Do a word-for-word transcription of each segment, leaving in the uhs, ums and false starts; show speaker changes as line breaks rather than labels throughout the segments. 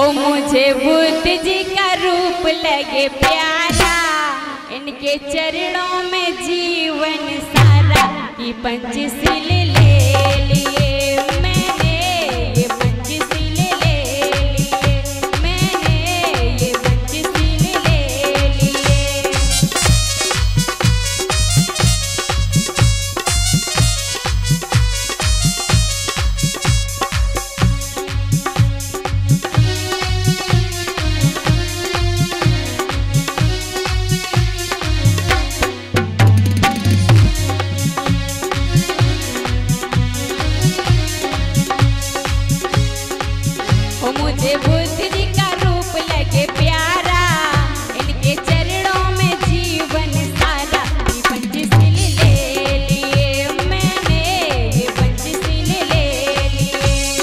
ओ मुझे बुद्ध जी का रूप लगे प्यारा, इनके चरणों में जीवन सारा की पंचशील ले लिए मैंने, ये पंचशील ले लिए मैंने, ये पंचशील ले लिए। मुझे बुद्ध जी का रूप लगे प्यारा, इनके चरणों में जीवन सारा ये पंचशील ले लिए मैंने, ये पंचशील ले लिए।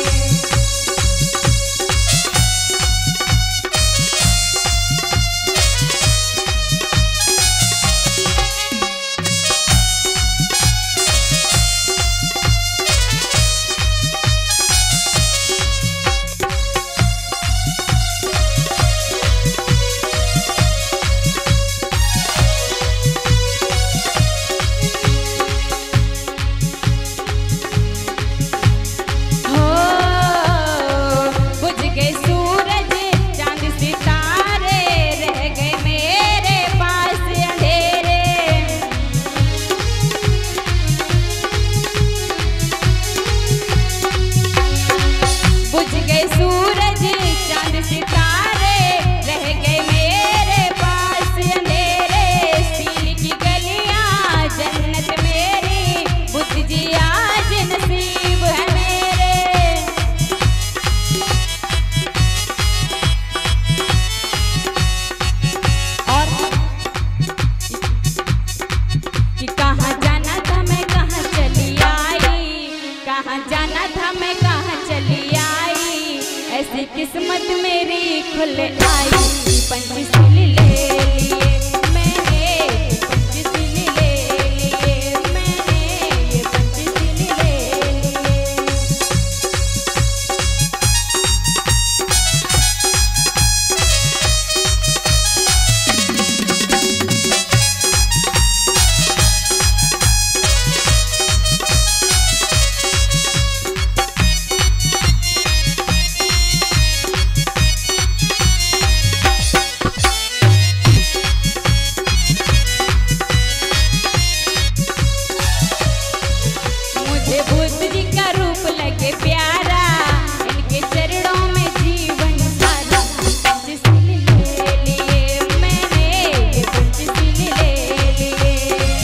जाना था मैं कहाँ चली आई, ऐसी किस्मत मेरी खुल आई, पंचशील ले लिए मैंने, पंचशील ले लिए मैंने, ये पंचशील ले लिए। बुद्ध जी का रूप लगे प्यारा, इनके चरणों में जीवन सारा पंचशील ले लिए मैंने, ये पंचशील ले लिए।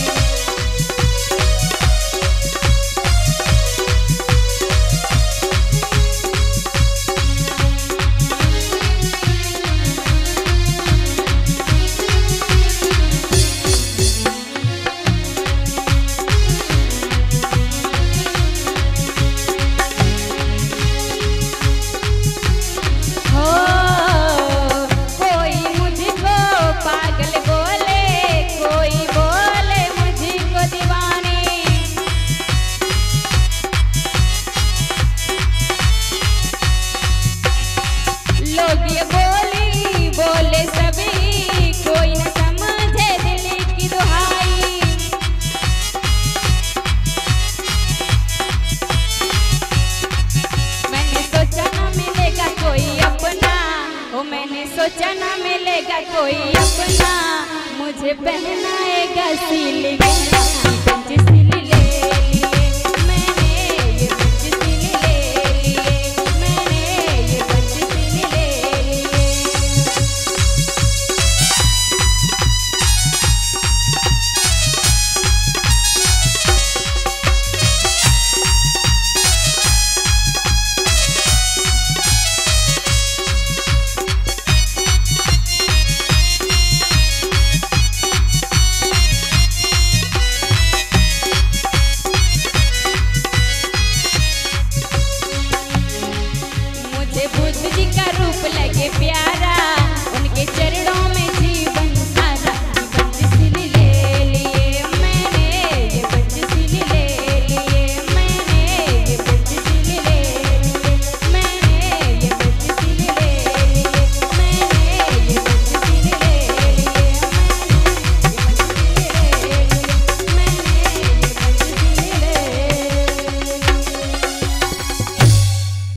सोचा ना मिलेगा कोई अपना, मुझे पहनाएगा सिलगुना।